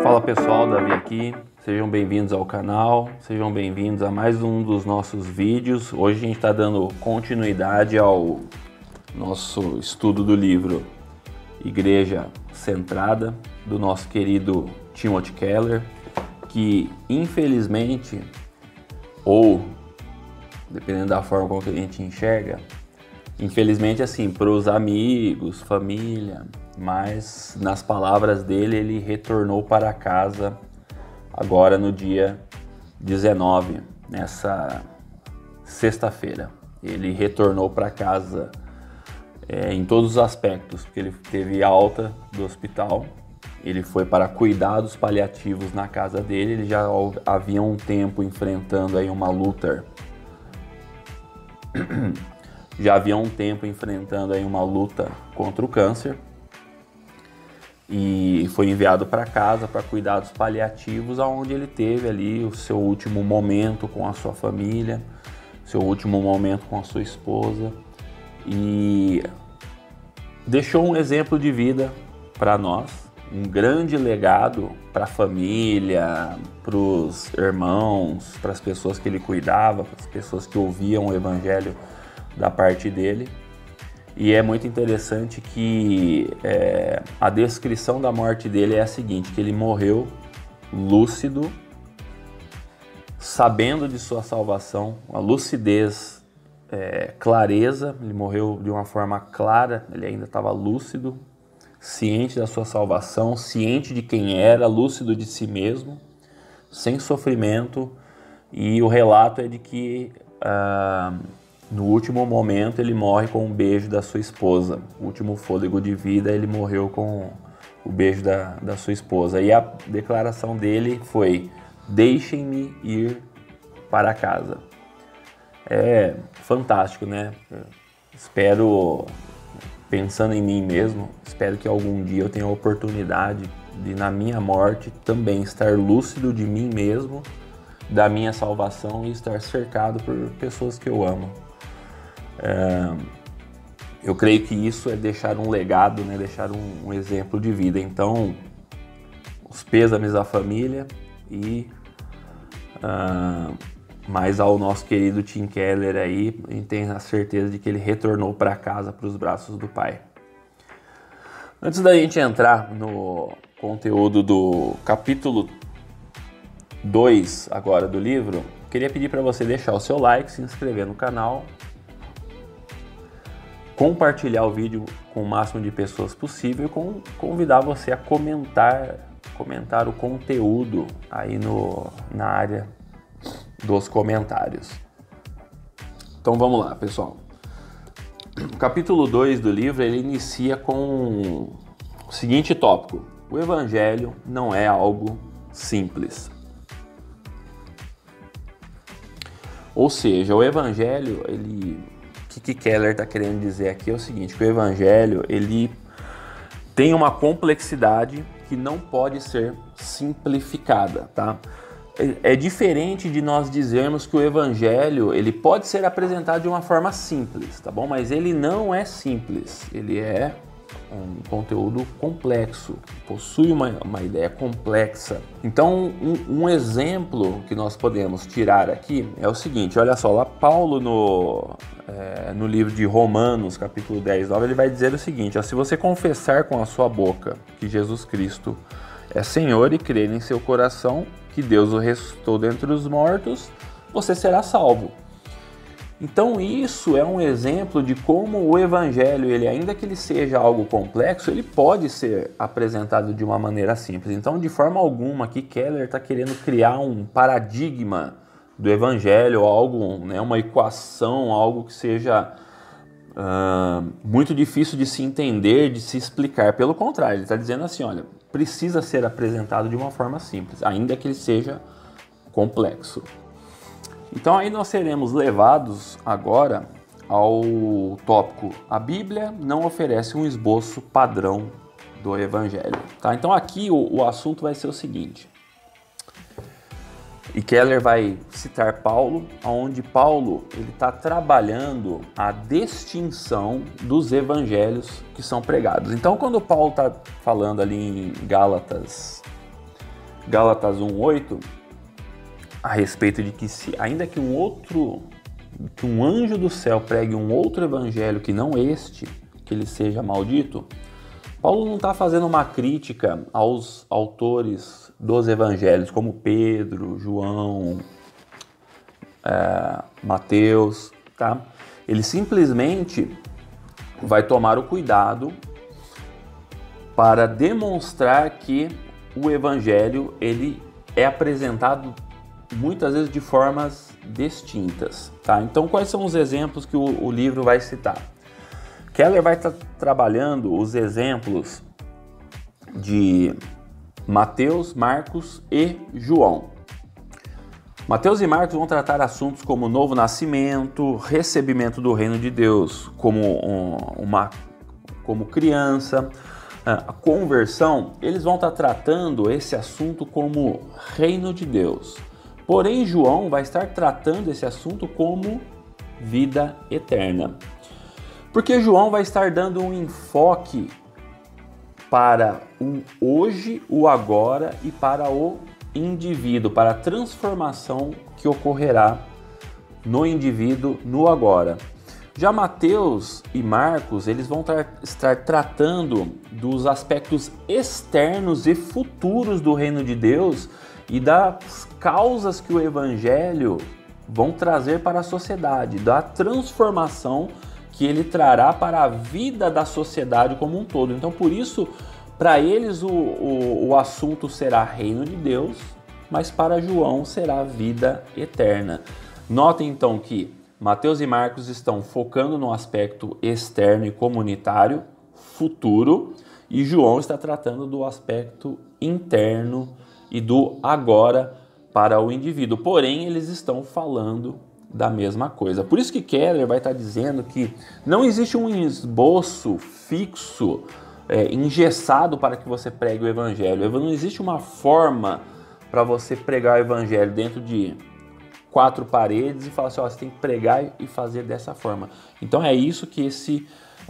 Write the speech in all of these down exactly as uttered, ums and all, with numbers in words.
Fala pessoal, Davi aqui, sejam bem-vindos ao canal, sejam bem-vindos a mais um dos nossos vídeos. Hoje a gente está dando continuidade ao nosso estudo do livro Igreja Centrada, do nosso querido Timothy Keller, que infelizmente, ou dependendo da forma como a gente enxerga, infelizmente assim, para os amigos, família, mas nas palavras dele, ele retornou para casa agora no dia dezenove, nessa sexta-feira. Ele retornou para casa é, em todos os aspectos, porque ele teve alta do hospital, ele foi para cuidados paliativos na casa dele, ele já havia um tempo enfrentando aí uma luta, já havia um tempo enfrentando aí uma luta contra o câncer, e foi enviado para casa para cuidados paliativos, onde ele teve ali o seu último momento com a sua família, seu último momento com a sua esposa, e deixou um exemplo de vida para nós, um grande legado para a família, para os irmãos, para as pessoas que ele cuidava, para as pessoas que ouviam o evangelho da parte dele. E é muito interessante que é, a descrição da morte dele é a seguinte, que ele morreu lúcido, sabendo de sua salvação, a lucidez, é, clareza, ele morreu de uma forma clara, ele ainda estava lúcido, ciente da sua salvação, ciente de quem era, lúcido de si mesmo, sem sofrimento, e o relato é de que ah, no último momento ele morre com um beijo da sua esposa. O último fôlego de vida ele morreu com o beijo da, da sua esposa. E a declaração dele foi: deixem-me ir para casa. É fantástico, né? Eu espero, pensando em mim mesmo, espero que algum dia eu tenha a oportunidade de, na minha morte, também estar lúcido de mim mesmo, da minha salvação, e estar cercado por pessoas que eu amo. É, eu creio que isso é deixar um legado, né? Deixar um, um exemplo de vida. Então, os pêsames à família e uh, mais ao nosso querido Tim Keller aí, a gente tem a certeza de que ele retornou para casa, para os braços do Pai. Antes da gente entrar no conteúdo do capítulo dois agora do livro, queria pedir para você deixar o seu like, se inscrever no canal, compartilhar o vídeo com o máximo de pessoas possível e convidar você a comentar, comentar o conteúdo aí no, na área dos comentários. Então vamos lá, pessoal. O capítulo dois do livro, ele inicia com o seguinte tópico: o evangelho não é algo simples. Ou seja, o evangelho, ele... O que, que Keller está querendo dizer aqui é o seguinte, que o evangelho ele tem uma complexidade que não pode ser simplificada, tá? É, é diferente de nós dizermos que o evangelho ele pode ser apresentado de uma forma simples, tá bom? Mas ele não é simples, ele é um conteúdo complexo, possui uma, uma ideia complexa. Então, um, um exemplo que nós podemos tirar aqui é o seguinte, olha só, lá Paulo no, é, no livro de Romanos, capítulo dez, nove, ele vai dizer o seguinte, ó, se você confessar com a sua boca que Jesus Cristo é Senhor e crer em seu coração que Deus o ressuscitou dentre os mortos, você será salvo. Então isso é um exemplo de como o evangelho, ele, ainda que ele seja algo complexo, ele pode ser apresentado de uma maneira simples. Então, de forma alguma, aqui Keller está querendo criar um paradigma do evangelho, algo, né, uma equação, algo que seja uh, muito difícil de se entender, de se explicar. Pelo contrário, ele está dizendo assim, olha, precisa ser apresentado de uma forma simples, ainda que ele seja complexo. Então aí nós seremos levados agora ao tópico: a Bíblia não oferece um esboço padrão do Evangelho. Tá? Então aqui o, o assunto vai ser o seguinte, e Keller vai citar Paulo, onde Paulo está trabalhando a distinção dos evangelhos que são pregados. Então quando Paulo está falando ali em Gálatas Gálatas um, oito, a respeito de que se, ainda que um outro, que um anjo do céu pregue um outro evangelho que não este, que ele seja maldito, Paulo não está fazendo uma crítica aos autores dos evangelhos, como Pedro, João, é, Mateus, tá? Ele simplesmente vai tomar o cuidado para demonstrar que o evangelho ele é apresentado muitas vezes de formas distintas, tá? Então, quais são os exemplos que o, o livro vai citar? Keller vai estar trabalhando os exemplos de Mateus, Marcos e João. Mateus e Marcos vão tratar assuntos como novo nascimento, recebimento do reino de Deus como, um, uma, como criança, a conversão. Eles vão estar tratando esse assunto como reino de Deus. Porém, João vai estar tratando esse assunto como vida eterna. Porque João vai estar dando um enfoque para o hoje, o agora e para o indivíduo, para a transformação que ocorrerá no indivíduo no agora. Já Mateus e Marcos, eles vão estar tratando dos aspectos externos e futuros do reino de Deus e das causas que o evangelho vão trazer para a sociedade, da transformação que ele trará para a vida da sociedade como um todo. Então, por isso, para eles o, o, o assunto será reino de Deus, mas para João será vida eterna. Notem então que Mateus e Marcos estão focando no aspecto externo e comunitário, futuro, e João está tratando do aspecto interno e do agora para o indivíduo. Porém, eles estão falando da mesma coisa. Por isso que Keller vai estar dizendo que não existe um esboço fixo, é, engessado para que você pregue o evangelho. Não existe uma forma para você pregar o evangelho dentro de quatro paredes e falar assim, ó, você tem que pregar e fazer dessa forma. Então é isso que esse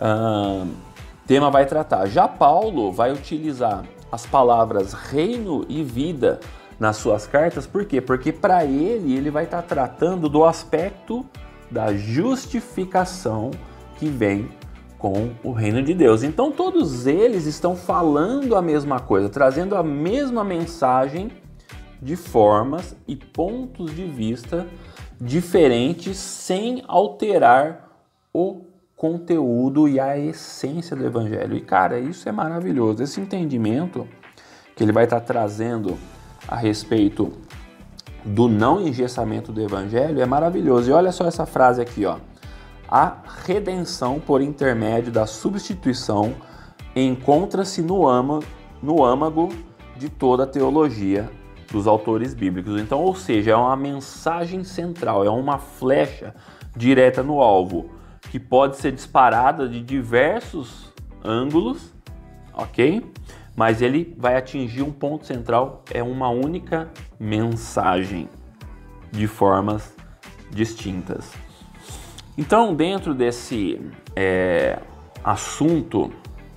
uh, tema vai tratar. Já Paulo vai utilizar as palavras reino e vida nas suas cartas, por quê? Porque para ele, ele vai estar tratando do aspecto da justificação que vem com o reino de Deus. Então todos eles estão falando a mesma coisa, trazendo a mesma mensagem de formas e pontos de vista diferentes, sem alterar o conteúdo e a essência do evangelho. E cara, isso é maravilhoso. Esse entendimento que ele vai estar trazendo a respeito do não engessamento do evangelho é maravilhoso. E olha só essa frase aqui, ó. A redenção por intermédio da substituição encontra-se no âmago, no âmago de toda a teologia dos autores bíblicos. Então, ou seja, é uma mensagem central, é uma flecha direta no alvo, que pode ser disparada de diversos ângulos, ok? Mas ele vai atingir um ponto central, é uma única mensagem, de formas distintas. Então, dentro desse é, assunto,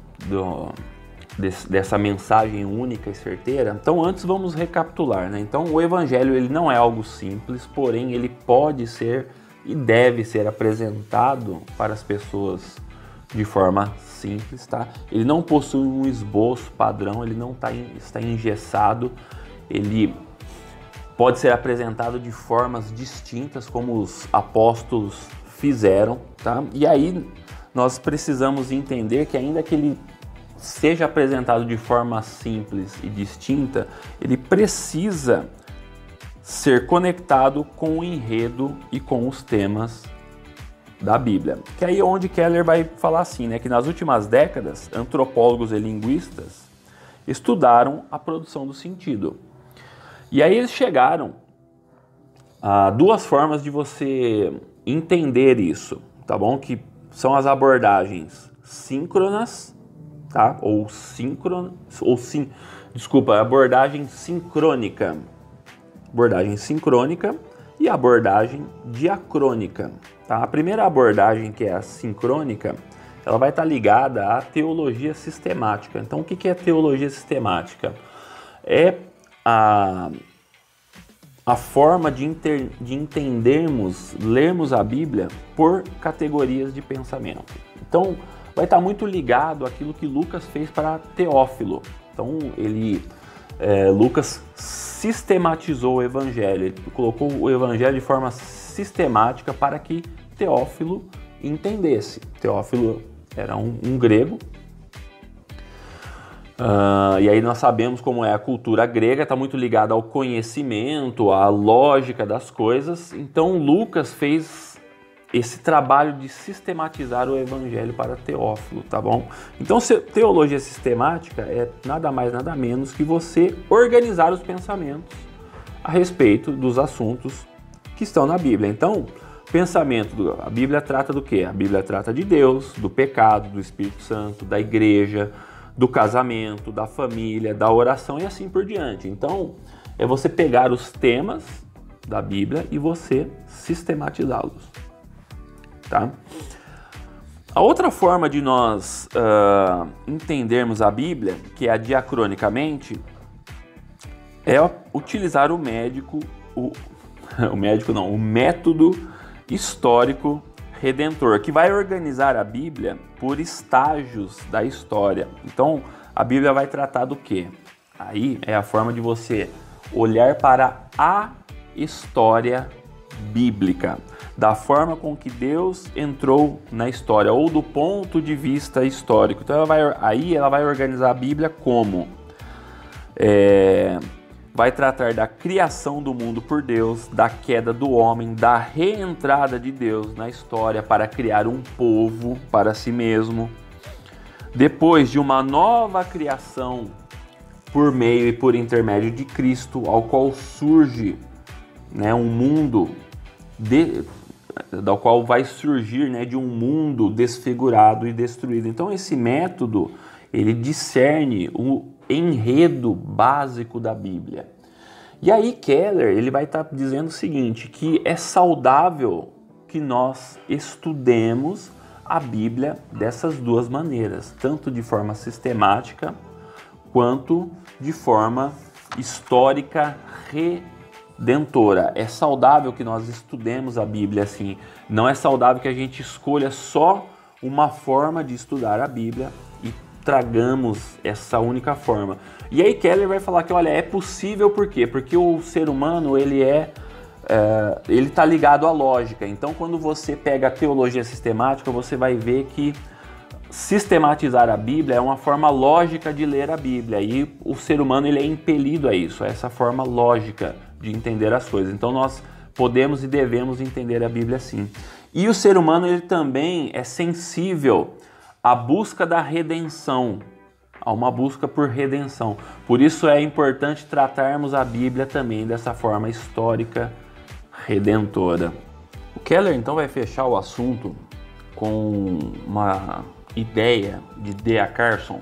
do, desse, dessa mensagem única e certeira, então antes vamos recapitular, né? Então, o evangelho ele não é algo simples, porém ele pode ser e deve ser apresentado para as pessoas de forma simples, tá? Ele não possui um esboço padrão, ele não tá, está engessado, ele pode ser apresentado de formas distintas, como os apóstolos fizeram, tá? E aí nós precisamos entender que ainda que ele seja apresentado de forma simples e distinta, ele precisa ser conectado com o enredo e com os temas da Bíblia. Que aí é onde Keller vai falar assim, né, que nas últimas décadas, antropólogos e linguistas estudaram a produção do sentido. E aí eles chegaram a duas formas de você entender isso, tá bom? Que são as abordagens síncronas, tá? Ou síncronas, ou sim, desculpa, abordagem sincrônica. Abordagem sincrônica e abordagem diacrônica. Tá? A primeira abordagem, que é a sincrônica, ela vai estar ligada à teologia sistemática. Então, o que é teologia sistemática? É a, a forma de, inter, de entendermos, lermos a Bíblia por categorias de pensamento. Então, vai estar muito ligado àquilo que Lucas fez para Teófilo. Então, ele, é, Lucas sistematizou o Evangelho, ele colocou o Evangelho de forma sistemática para que Teófilo entendesse. Teófilo era um, um grego, uh, e aí nós sabemos como é a cultura grega, está muito ligada ao conhecimento, à lógica das coisas. Então Lucas fez esse trabalho de sistematizar o Evangelho para Teófilo, tá bom? Então teologia sistemática é nada mais nada menos que você organizar os pensamentos a respeito dos assuntos que estão na Bíblia. Então, pensamento, do, a Bíblia trata do quê? A Bíblia trata de Deus, do pecado, do Espírito Santo, da igreja, do casamento, da família, da oração e assim por diante. Então, é você pegar os temas da Bíblia e você sistematizá-los, tá? A outra forma de nós uh, entendermos a Bíblia, que é a diacronicamente, é utilizar o médico, o, o médico não, o método histórico redentor, que vai organizar a Bíblia por estágios da história. Então, a Bíblia vai tratar do quê? Aí é a forma de você olhar para a história bíblica, da forma com que Deus entrou na história, ou do ponto de vista histórico. Então, ela vai, aí ela vai organizar a Bíblia como... É, vai tratar da criação do mundo por Deus, da queda do homem, da reentrada de Deus na história para criar um povo para si mesmo. Depois de uma nova criação por meio e por intermédio de Cristo, ao qual surge, né, um mundo, de, do qual vai surgir, né, de um mundo desfigurado e destruído. Então esse método, ele discerne o enredo básico da Bíblia. E aí Keller, ele vai estar dizendo o seguinte, que é saudável que nós estudemos a Bíblia dessas duas maneiras, tanto de forma sistemática quanto de forma histórica redentora. É saudável que nós estudemos a Bíblia assim, não é saudável que a gente escolha só uma forma de estudar a Bíblia e tragamos essa única forma. E aí Keller vai falar que, olha, é possível por quê? Porque o ser humano, ele é, é ele está ligado à lógica. Então, quando você pega a teologia sistemática, você vai ver que sistematizar a Bíblia é uma forma lógica de ler a Bíblia. E o ser humano, ele é impelido a isso, a essa forma lógica de entender as coisas. Então, nós podemos e devemos entender a Bíblia assim. E o ser humano, ele também é sensível a busca da redenção, a uma busca por redenção. Por isso é importante tratarmos a Bíblia também dessa forma histórica redentora. O Keller então vai fechar o assunto com uma ideia de D A Carson,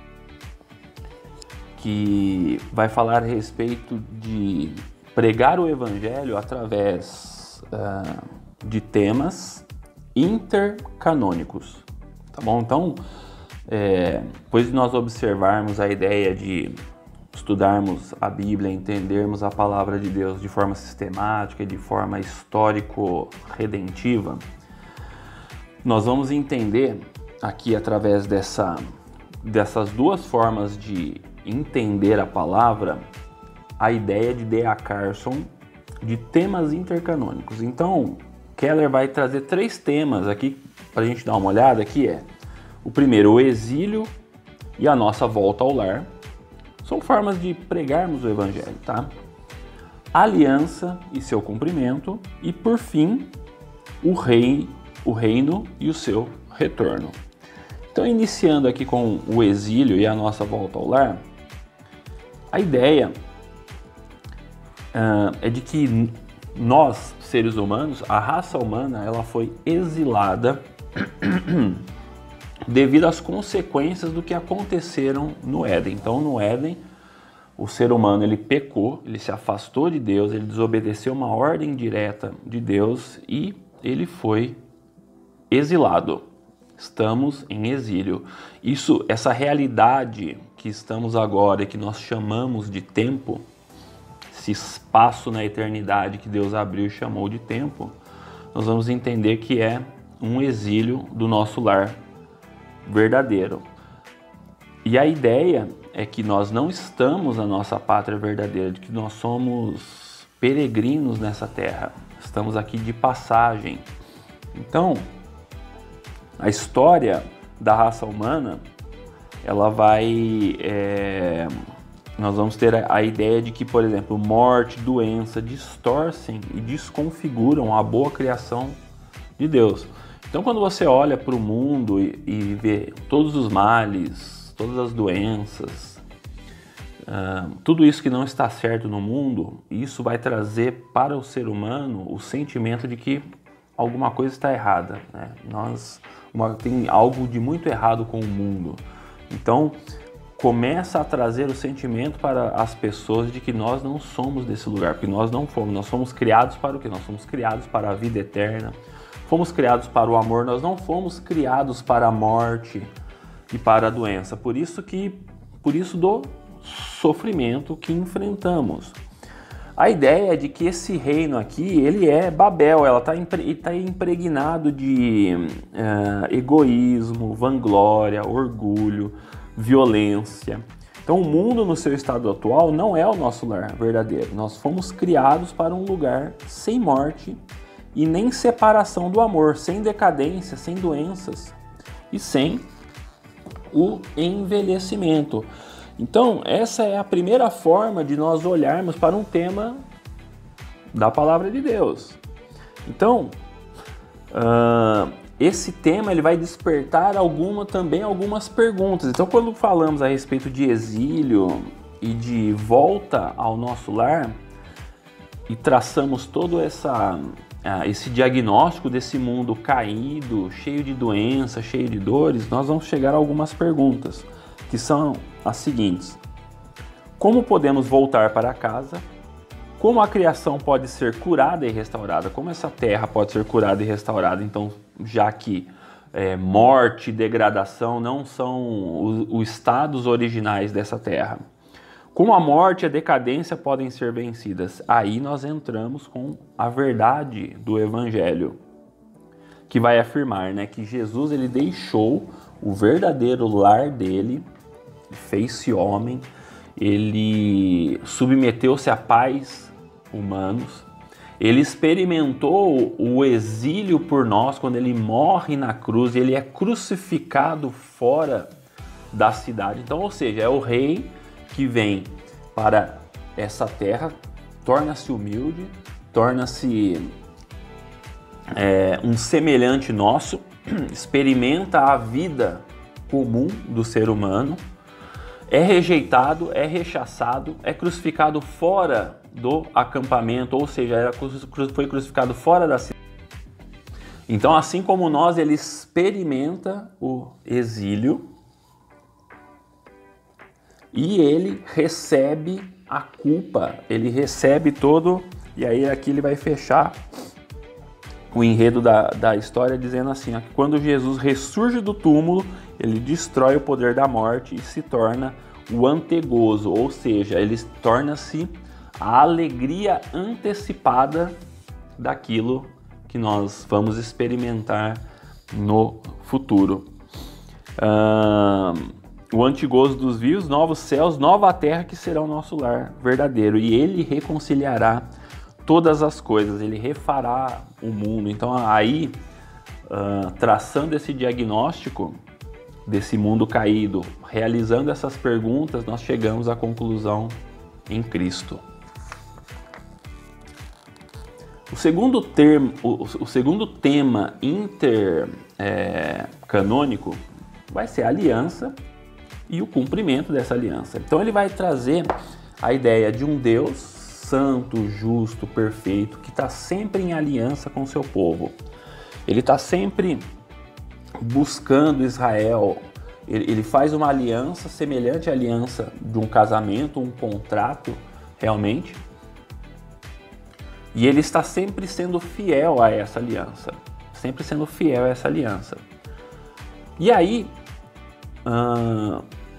que vai falar a respeito de pregar o Evangelho através uh, de temas intercanônicos. Tá bom? Então, é, depois de nós observarmos a ideia de estudarmos a Bíblia, entendermos a palavra de Deus de forma sistemática, de forma histórico-redentiva, nós vamos entender aqui através dessa, dessas duas formas de entender a palavra, a ideia de D A Carson de temas intercanônicos. Então, Keller vai trazer três temas aqui para a gente dar uma olhada, que é o primeiro, o exílio e a nossa volta ao lar. São formas de pregarmos o Evangelho, tá? A aliança e seu cumprimento e, por fim, o rei, o reino e o seu retorno. Então, iniciando aqui com o exílio e a nossa volta ao lar, a ideia uh, é de que nós, seres humanos, a raça humana, ela foi exilada devido às consequências do que aconteceram no Éden. Então, no Éden, o ser humano ele pecou, ele se afastou de Deus, ele desobedeceu uma ordem direta de Deus e ele foi exilado. Estamos em exílio. Isso, essa realidade que estamos agora e que nós chamamos de tempo, esse espaço na eternidade que Deus abriu e chamou de tempo, nós vamos entender que é um exílio do nosso lar verdadeiro. E a ideia é que nós não estamos na nossa pátria verdadeira, de que nós somos peregrinos nessa terra, estamos aqui de passagem. Então, a história da raça humana, ela vai... É, nós vamos ter a, a ideia de que, por exemplo, morte, doença, distorcem e desconfiguram a boa criação de Deus. Então, quando você olha para o mundo e, e vê todos os males, todas as doenças, uh, tudo isso que não está certo no mundo, isso vai trazer para o ser humano o sentimento de que alguma coisa está errada, né? Nós, uma, tem algo de muito errado com o mundo. Então, começa a trazer o sentimento para as pessoas de que nós não somos desse lugar, porque nós não fomos. Nós fomos criados para o quê? Nós fomos criados para a vida eterna, fomos criados para o amor, nós não fomos criados para a morte e para a doença. Por isso que, por isso do sofrimento que enfrentamos. A ideia é de que esse reino aqui, ele é Babel, ela está impre, tá impregnado de uh, egoísmo, vanglória, orgulho, violência. Então o mundo no seu estado atual não é o nosso lar verdadeiro. Nós fomos criados para um lugar sem morte e nem separação do amor, sem decadência, sem doenças e sem o envelhecimento. Então essa é a primeira forma de nós olharmos para um tema da palavra de Deus. Então uh, esse tema ele vai despertar alguma, também algumas perguntas. Então, quando falamos a respeito de exílio e de volta ao nosso lar e traçamos todo essa, esse diagnóstico desse mundo caído, cheio de doenças, cheio de dores, nós vamos chegar a algumas perguntas, que são as seguintes. Como podemos voltar para casa? Como a criação pode ser curada e restaurada? Como essa terra pode ser curada e restaurada? Então, já que é, morte e degradação não são os, os estados originais dessa terra. Como a morte e a decadência podem ser vencidas? Aí nós entramos com a verdade do Evangelho, que vai afirmar, né, que Jesus ele deixou o verdadeiro lar dele, fez-se homem, ele submeteu-se a pais humanos, ele experimentou o exílio por nós quando ele morre na cruz, ele é crucificado fora da cidade. Então, ou seja, é o rei que vem para essa terra, torna-se humilde, torna-se é, um semelhante nosso, experimenta a vida comum do ser humano, é rejeitado, é rechaçado, é crucificado fora do acampamento, ou seja, era, foi crucificado fora da cidade. Então, assim como nós, ele experimenta o exílio e ele recebe a culpa, ele recebe todo, e aí aqui ele vai fechar o enredo da, da história dizendo assim, ó, que quando Jesus ressurge do túmulo, ele destrói o poder da morte e se torna o antegozo, ou seja, ele torna-se a alegria antecipada daquilo que nós vamos experimentar no futuro. Uh, o antegozo dos vivos, novos céus, nova terra que será o nosso lar verdadeiro, e ele reconciliará todas as coisas, ele refará o mundo. Então aí, uh, traçando esse diagnóstico desse mundo caído, realizando essas perguntas, nós chegamos à conclusão em Cristo. O segundo, termo, o, o segundo tema intercanônico é, vai ser a aliança e o cumprimento dessa aliança. Então ele vai trazer a ideia de um Deus santo, justo, perfeito, que está sempre em aliança com o seu povo. Ele está sempre buscando Israel. Ele, ele faz uma aliança semelhante à aliança de um casamento, um contrato, realmente. E ele está sempre sendo fiel a essa aliança. Sempre sendo fiel a essa aliança. E aí, uh,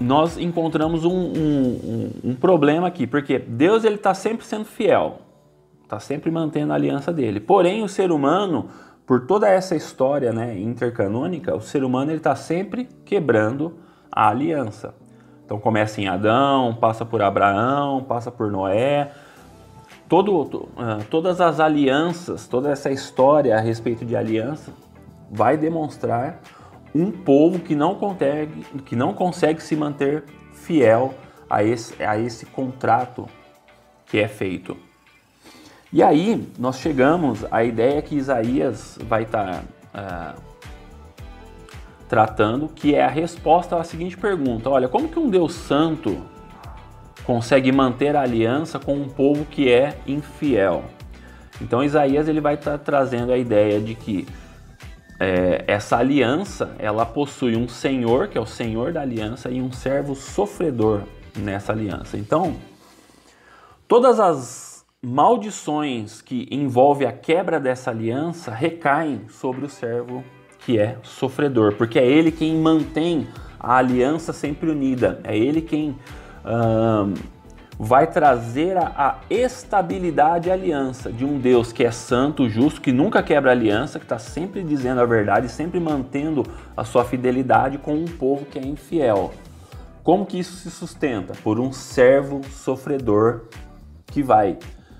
nós encontramos um, um, um, um problema aqui, porque Deus ele está sempre sendo fiel, está sempre mantendo a aliança dele. Porém, o ser humano, por toda essa história, né, intercanônica, o ser humano ele está sempre quebrando a aliança. Então começa em Adão, passa por Abraão, passa por Noé. Todo, uh, todas as alianças, toda essa história a respeito de aliança vai demonstrar um povo que não consegue, que não consegue se manter fiel a esse, a esse contrato que é feito. E aí nós chegamos à ideia que Isaías vai estar tá, uh, tratando, que é a resposta à seguinte pergunta: olha, como que um Deus santo consegue manter a aliança com um povo que é infiel? Então Isaías ele vai estar tá trazendo a ideia de que É, essa aliança, ela possui um senhor, que é o senhor da aliança, e um servo sofredor nessa aliança. Então, todas as maldições que envolvem a quebra dessa aliança recaem sobre o servo que é sofredor, porque é ele quem mantém a aliança sempre unida, é ele quem hum, vai trazer a, a estabilidade à aliança de um Deus que é santo, justo, que nunca quebra aliança, que está sempre dizendo a verdade, sempre mantendo a sua fidelidade com um povo que é infiel. Como que isso se sustenta? Por um servo sofredor que vai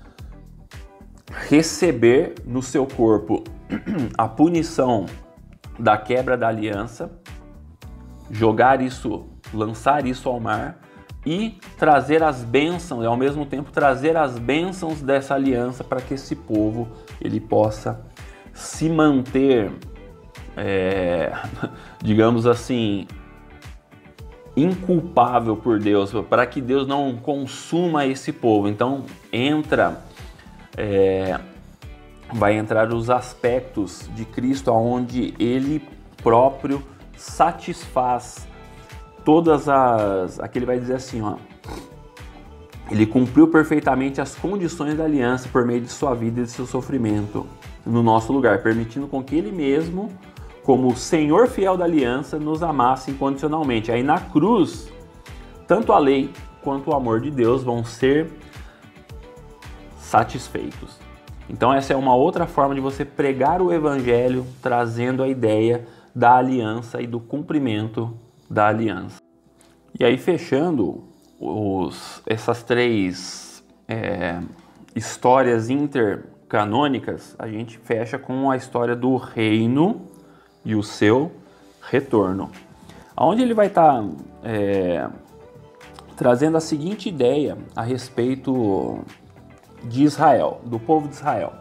receber no seu corpo a punição da quebra da aliança, jogar isso, lançar isso ao mar, e trazer as bênçãos, e ao mesmo tempo trazer as bênçãos dessa aliança para que esse povo ele possa se manter, é, digamos assim, inculpável por Deus, para que Deus não consuma esse povo. Então entra, é, vai entrar os aspectos de Cristo, onde Ele próprio satisfaz todas as... Aqui ele vai dizer assim, ó, ele cumpriu perfeitamente as condições da aliança por meio de sua vida e de seu sofrimento no nosso lugar, permitindo com que ele mesmo, como o Senhor fiel da aliança, nos amasse incondicionalmente. Aí na cruz, tanto a lei quanto o amor de Deus vão ser satisfeitos. Então essa é uma outra forma de você pregar o evangelho, trazendo a ideia da aliança e do cumprimento da aliança. E aí, fechando os, essas três é, histórias intercanônicas, a gente fecha com a história do reino e o seu retorno, onde ele vai estar tá, é, trazendo a seguinte ideia a respeito de Israel, do povo de Israel.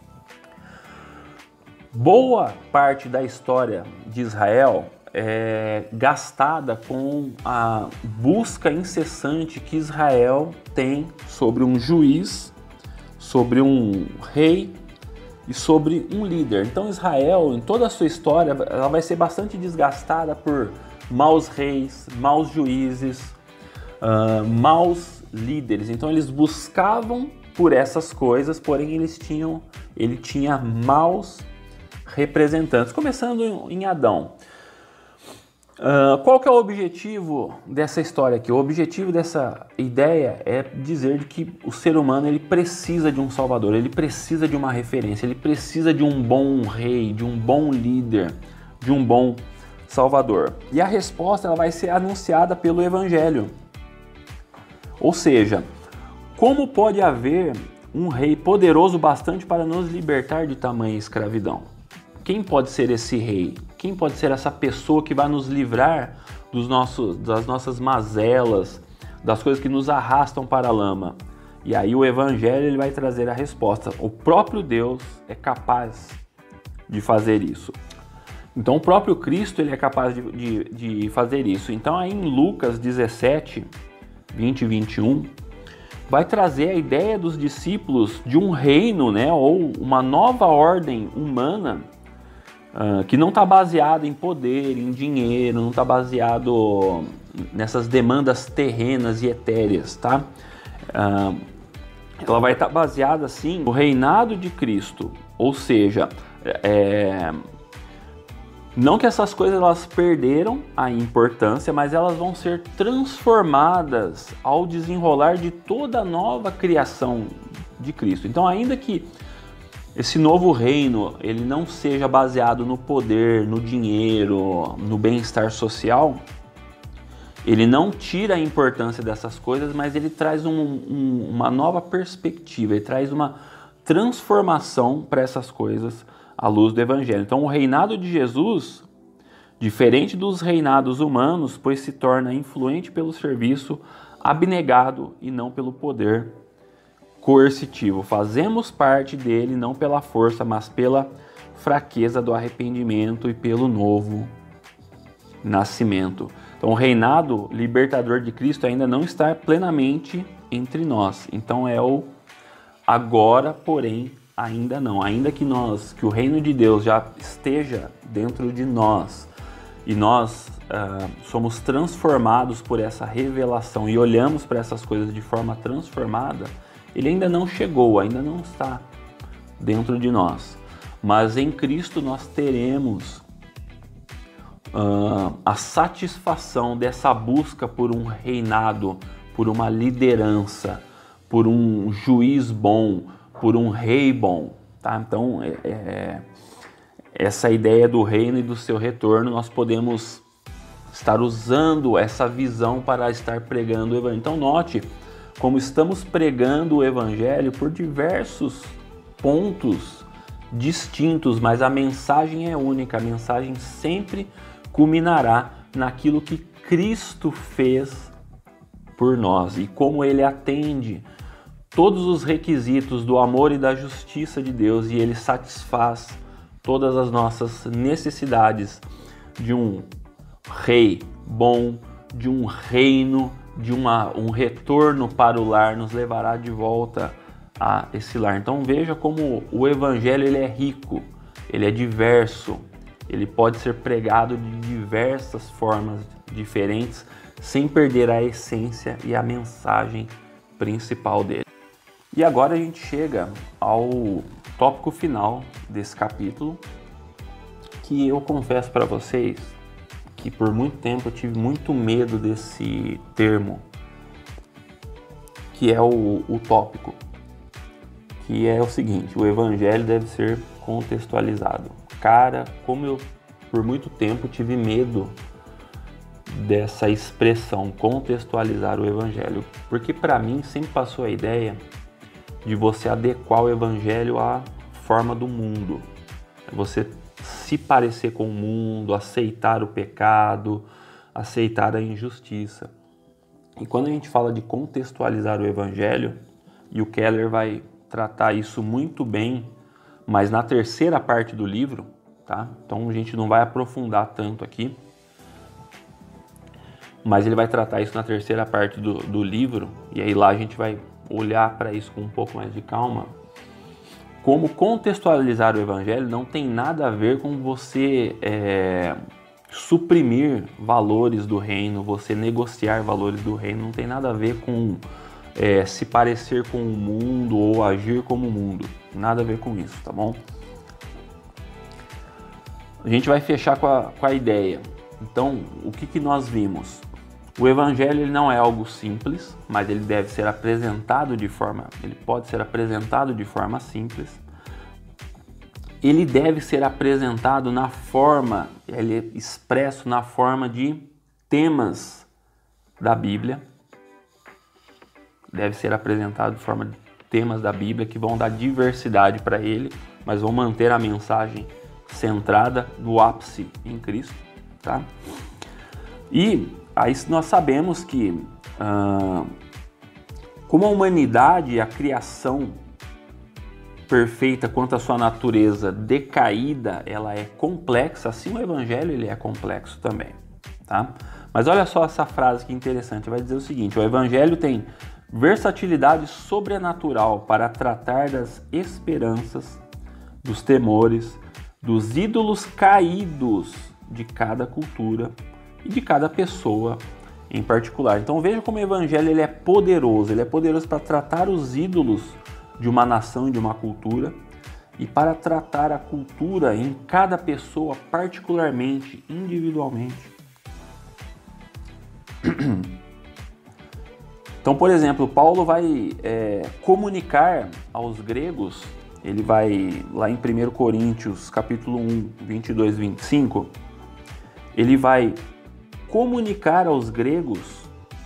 Boa parte da história de Israel é gastada com a busca incessante que Israel tem sobre um juiz, sobre um rei e sobre um líder. Então Israel, em toda a sua história, ela vai ser bastante desgastada por maus reis, maus juízes, uh, maus líderes. Então eles buscavam por essas coisas, porém eles tinham, ele tinha maus representantes. Começando em Adão. Uh, qual que é o objetivo dessa história aqui? O objetivo dessa ideia é dizer de que o ser humano ele precisa de um salvador, ele precisa de uma referência, ele precisa de um bom rei, de um bom líder, de um bom salvador. E a resposta ela vai ser anunciada pelo evangelho. Ou seja, como pode haver um rei poderoso bastante para nos libertar de tamanha escravidão? Quem pode ser esse rei? Quem pode ser essa pessoa que vai nos livrar dos nossos, das nossas mazelas, das coisas que nos arrastam para a lama? E aí o evangelho ele vai trazer a resposta. O próprio Deus é capaz de fazer isso. Então o próprio Cristo ele é capaz de, de, de fazer isso. Então aí em Lucas dezessete, vinte e vinte e um, vai trazer a ideia dos discípulos de um reino, né, ou uma nova ordem humana, Uh, que não está baseado em poder, em dinheiro, não está baseado nessas demandas terrenas e etéreas, tá? Uh, ela vai estar tá baseada, assim, no reinado de Cristo, ou seja, é, Não que essas coisas elas perderam a importância, mas elas vão ser transformadas ao desenrolar de toda a nova criação de Cristo. Então, ainda que esse novo reino ele não seja baseado no poder, no dinheiro, no bem-estar social, ele não tira a importância dessas coisas, mas ele traz um, um, uma nova perspectiva, ele traz uma transformação para essas coisas à luz do Evangelho. Então, o reinado de Jesus, diferente dos reinados humanos, pois se torna influente pelo serviço abnegado e não pelo poder coercitivo. Fazemos parte dele não pela força, mas pela fraqueza do arrependimento e pelo novo nascimento. Então, o reinado libertador de Cristo ainda não está plenamente entre nós. Então, é o agora, porém, ainda não. Ainda que nós, que o reino de Deus já esteja dentro de nós e nós uh, somos transformados por essa revelação e olhamos para essas coisas de forma transformada, ele ainda não chegou, ainda não está dentro de nós. Mas em Cristo nós teremos uh, a satisfação dessa busca por um reinado, por uma liderança, por um juiz bom, por um rei bom. Tá? Então, é, é, essa ideia do reino e do seu retorno, nós podemos estar usando essa visão para estar pregando o Evangelho. Então, note como estamos pregando o Evangelho por diversos pontos distintos, mas a mensagem é única, a mensagem sempre culminará naquilo que Cristo fez por nós e como Ele atende todos os requisitos do amor e da justiça de Deus, e Ele satisfaz todas as nossas necessidades de um rei bom, de um reino, de uma, um retorno para o lar, nos levará de volta a esse lar. Então veja como o Evangelho ele é rico, ele é diverso, ele pode ser pregado de diversas formas diferentes, sem perder a essência e a mensagem principal dele. E agora a gente chega ao tópico final desse capítulo, que eu confesso para vocês que por muito tempo eu tive muito medo desse termo, que é o, o tópico, que é o seguinte: o Evangelho deve ser contextualizado. Cara, como eu por muito tempo tive medo dessa expressão, contextualizar o Evangelho, porque para mim sempre passou a ideia de você adequar o Evangelho à forma do mundo, você se parecer com o mundo, aceitar o pecado, aceitar a injustiça. E quando a gente fala de contextualizar o Evangelho, e o Keller vai tratar isso muito bem, mas na terceira parte do livro, tá? Então a gente não vai aprofundar tanto aqui, mas ele vai tratar isso na terceira parte do, do livro, e aí lá a gente vai olhar para isso com um pouco mais de calma. Como contextualizar o Evangelho não tem nada a ver com você é, suprimir valores do reino, você negociar valores do reino, não tem nada a ver com é, se parecer com o mundo ou agir como o mundo, nada a ver com isso, tá bom? A gente vai fechar com a, com a ideia. Então, o que, que nós vimos? O Evangelho ele não é algo simples, mas ele deve ser apresentado de forma, ele pode ser apresentado de forma simples. Ele deve ser apresentado na forma, ele é expresso na forma de temas da Bíblia. Deve ser apresentado de forma de temas da Bíblia que vão dar diversidade para ele, mas vão manter a mensagem centrada no ápice em Cristo, tá? E aí nós sabemos que ah, como a humanidade e a criação perfeita quanto à sua natureza decaída, ela é complexa, assim o Evangelho ele é complexo também, tá? Mas olha só essa frase que interessante, vai dizer o seguinte: o Evangelho tem versatilidade sobrenatural para tratar das esperanças, dos temores, dos ídolos caídos de cada cultura e de cada pessoa em particular. Então veja como o Evangelho ele é poderoso, ele é poderoso para tratar os ídolos de uma nação e de uma cultura, e para tratar a cultura em cada pessoa particularmente, individualmente. Então, por exemplo, Paulo vai é, comunicar aos gregos, ele vai lá em primeiro Coríntios, capítulo um, vinte e dois, vinte e cinco, ele vai comunicar aos gregos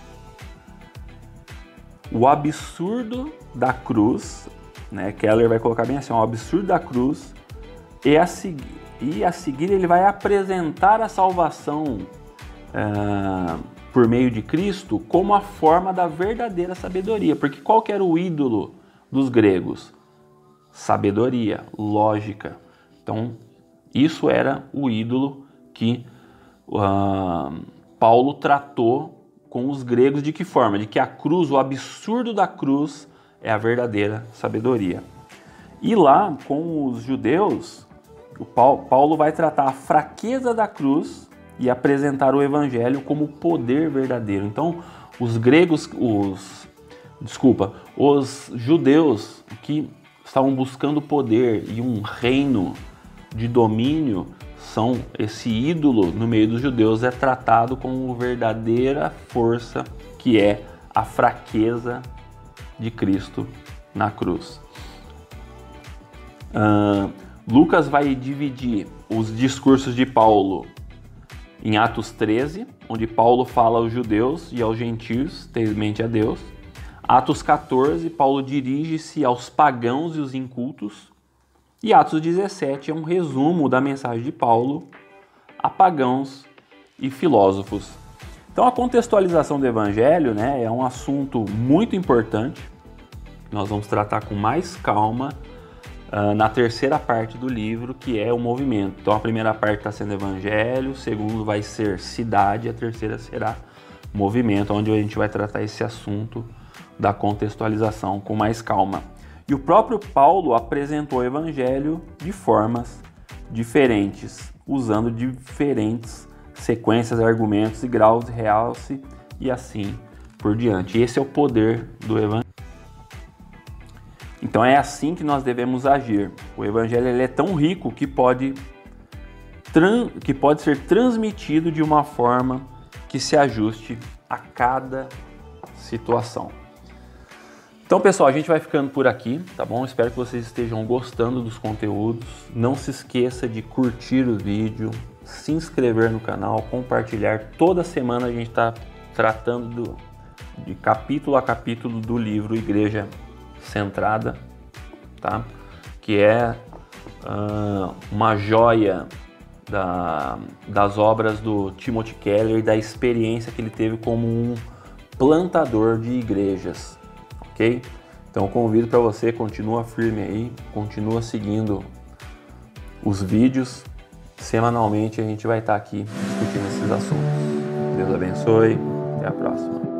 o absurdo da cruz, né? Keller vai colocar bem assim, o absurdo da cruz, e a, segui e a seguir ele vai apresentar a salvação uh, por meio de Cristo como a forma da verdadeira sabedoria. Porque qual que era o ídolo dos gregos? Sabedoria, lógica. Então, isso era o ídolo que uh, Paulo tratou com os gregos. De que forma? De que a cruz, o absurdo da cruz, é a verdadeira sabedoria. E lá, com os judeus, o Paulo, Paulo vai tratar a fraqueza da cruz e apresentar o evangelho como poder verdadeiro. Então, os gregos, os, desculpa, os judeus que estavam buscando poder e um reino de domínio, são esse ídolo no meio dos judeus é tratado como verdadeira força, que é a fraqueza de Cristo na cruz. Uh, Lucas vai dividir os discursos de Paulo em Atos treze, onde Paulo fala aos judeus e aos gentios, temente a Deus. Atos quatorze, Paulo dirige-se aos pagãos e os incultos. E Atos dezessete é um resumo da mensagem de Paulo a pagãos e filósofos. Então a contextualização do evangelho, né, é um assunto muito importante. Nós vamos tratar com mais calma uh, na terceira parte do livro, que é o movimento. Então a primeira parte está sendo evangelho, o segundo vai ser cidade, a terceira será movimento, onde a gente vai tratar esse assunto da contextualização com mais calma. E o próprio Paulo apresentou o evangelho de formas diferentes, usando diferentes sequências, argumentos e graus de realce e assim por diante. Esse é o poder do evangelho. Então é assim que nós devemos agir. O evangelho ele é tão rico que pode, que pode ser transmitido de uma forma que se ajuste a cada situação. Então, pessoal, a gente vai ficando por aqui, tá bom? Espero que vocês estejam gostando dos conteúdos. Não se esqueça de curtir o vídeo, se inscrever no canal, compartilhar. Toda semana a gente está tratando do, de capítulo a capítulo do livro Igreja Centrada, tá? Que é uh, uma joia da, das obras do Timothy Keller e da experiência que ele teve como um plantador de igrejas. Ok? Então eu convido para você, continua firme aí, continua seguindo os vídeos. Semanalmente a gente vai estar aqui discutindo esses assuntos. Deus abençoe, até a próxima.